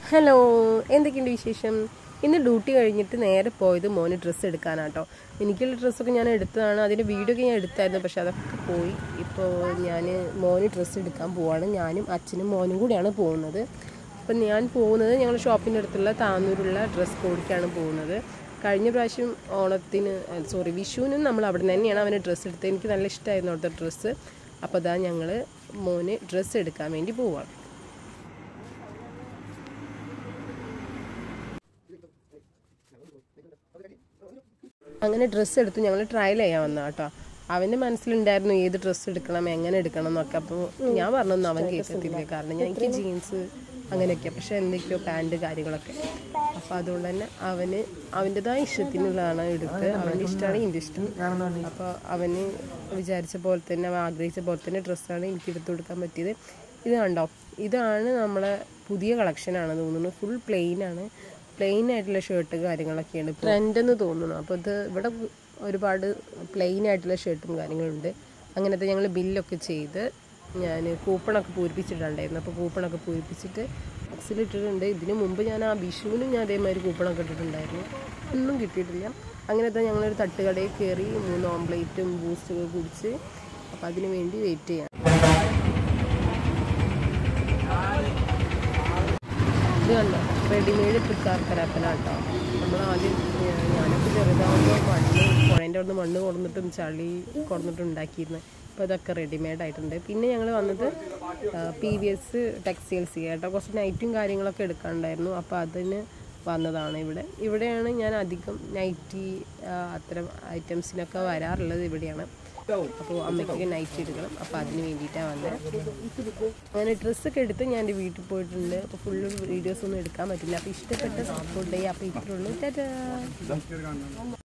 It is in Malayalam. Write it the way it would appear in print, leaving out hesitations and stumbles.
ഹലോ, എന്തൊക്കെയുണ്ട് വിശേഷം? ഇന്ന് ഡ്യൂട്ടി കഴിഞ്ഞിട്ട് നേരെ പോയത് മോന് ഡ്രസ്സ് എടുക്കാനാട്ടോ. എനിക്കുള്ള ഡ്രസ്സൊക്കെ ഞാൻ എടുത്തതാണ്, അതിൻ്റെ വീഡിയോ ഒക്കെ ഞാൻ എടുത്തായിരുന്നു, പക്ഷെ അതൊക്കെ പോയി. ഇപ്പോൾ ഞാൻ മോന് ഡ്രസ്സ് എടുക്കാൻ പോവാണ്. ഞാനും അച്ഛനും മോനും കൂടിയാണ് പോകുന്നത്. അപ്പം ഞാൻ പോകുന്നത് ഞങ്ങളുടെ ഷോപ്പിൻ്റെ അടുത്തുള്ള താന്നൂരുള്ള ഡ്രസ്സ് കോഡിക്കാണ് പോകുന്നത്. കഴിഞ്ഞ പ്രാവശ്യം വിഷുവിനും നമ്മൾ അവിടെ തന്നെയാണ് അവന് ഡ്രസ്സ് എടുത്തത്. എനിക്ക് നല്ല ഇഷ്ടമായിരുന്നു അവിടുത്തെ ഡ്രസ്സ്. അപ്പോൾ അതാ ഞങ്ങൾ മോന് ഡ്രസ്സ് എടുക്കാൻ വേണ്ടി പോവാണ്. അങ്ങനെ ഡ്രസ്സ് എടുത്ത് ഞങ്ങൾ ട്രയൽ ചെയ്യാൻ വന്ന കേട്ടോ. അവൻ്റെ മനസ്സിലുണ്ടായിരുന്നു ഏത് ഡ്രസ്സ് എടുക്കണം, എങ്ങനെ എടുക്കണം എന്നൊക്കെ. അപ്പോൾ ഞാൻ പറഞ്ഞൊന്നും അവൻ കേൾക്കത്തില്ല, കാരണം എനിക്ക് ജീൻസ് അങ്ങനെയൊക്കെയാണ്, പക്ഷേ എന്തൊക്കെയോ പാൻറ്റ് കാര്യങ്ങളൊക്കെ. അപ്പോൾ അതുകൊണ്ട് തന്നെ അവൻ്റെതായ ഇഷ്ടത്തിനുള്ളതാണ് എടുത്ത്. അവൻ്റെ ഇഷ്ടമാണ് എൻ്റെ ഇഷ്ടം. അപ്പോൾ അവന് വിചാരിച്ച പോലെ തന്നെ, അവൻ ആഗ്രഹിച്ച പോലെ തന്നെ ഡ്രസ്സാണ് എനിക്ക് എടുത്തു കൊടുക്കാൻ പറ്റിയത്. ഇത് കണ്ടോ, ഇതാണ് നമ്മളെ പുതിയ കളക്ഷനാണ് തോന്നുന്നു. ഫുൾ പ്ലെയിൻ ആയിട്ടുള്ള ഷർട്ട് കാര്യങ്ങളൊക്കെയാണ് ട്രെൻഡെന്ന് തോന്നുന്നു. അപ്പോൾ ഇവിടെ ഒരുപാട് പ്ലെയിൻ ആയിട്ടുള്ള ഷർട്ടും കാര്യങ്ങളുണ്ട്. അങ്ങനത്തെ ഞങ്ങൾ ബില്ലൊക്കെ ചെയ്ത് ഞാൻ കൂപ്പണൊക്കെ പൂരിപ്പിച്ചിട്ടുണ്ടായിരുന്നു. അപ്പോൾ കൂപ്പണൊക്കെ പൂരിപ്പിച്ചിട്ട് ബോക്സിലിട്ടിട്ടുണ്ട്. ഇതിന് മുമ്പ് ഞാൻ ആ വിഷുവിനും ഞാൻ അതേമാതിരി കൂപ്പണൊക്കെ ഇട്ടിട്ടുണ്ടായിരുന്നു, ഒന്നും കിട്ടിയിട്ടില്ല. അങ്ങനത്തെ ഞങ്ങളൊരു തട്ടുകടയിൽ കയറി 3 ഓംപ്ലേറ്റും ബൂസ്റ്റൊക്കെ കുടിച്ച് അപ്പോൾ അതിന് വേണ്ടി വെയിറ്റ് ചെയ്യാം. ഇത് കണ്ടോ, റെഡിമെയ്ഡ് തൃക്കാക്കരപ്പനാട്ടോ. നമ്മൾ ആദ്യം ഞാനൊക്കെ ചെറുതാകുമ്പോൾ പുഴേൻ്റെ അവിടെ നിന്ന് മണ്ണ് കൊടുന്നിട്ടും ചളി കൊടുന്നിട്ടും ഉണ്ടാക്കിയിരുന്നു. അപ്പോൾ ഇതൊക്കെ റെഡിമെയ്ഡ് ആയിട്ടുണ്ട്. പിന്നെ ഞങ്ങൾ വന്നത് PVS ടെക്സ്റ്റൈൽസ് കേട്ടോ. കുറച്ച് നൈറ്റും കാര്യങ്ങളൊക്കെ എടുക്കാനുണ്ടായിരുന്നു, അപ്പോൾ അതിന് വന്നതാണ്. ഇവിടെയാണ് ഞാൻ അധികം നൈറ്റി അത്തരം ഐറ്റംസിനൊക്കെ വരാറുള്ളത്. ഇവിടെയാണ്. അപ്പോൾ അമ്മയ്ക്കൊക്കെ നൈറ്റ് എടുക്കണം, അപ്പോൾ അതിന് വേണ്ടിയിട്ടാണ് വന്നത്. അങ്ങനെ ഡ്രസ്സൊക്കെ എടുത്ത് ഞാൻ എൻ്റെ വീട്ടിൽ പോയിട്ടുണ്ട്. അപ്പോൾ ഫുള്ള് വീഡിയോസൊന്നും എടുക്കാൻ പറ്റില്ല. അപ്പോൾ ഇഷ്ടപ്പെട്ട സപ്പോർട്ട് ചെയ്യുക. അപ്പോൾ ഇത്രയുള്ളൂ. ടാറ്റാ.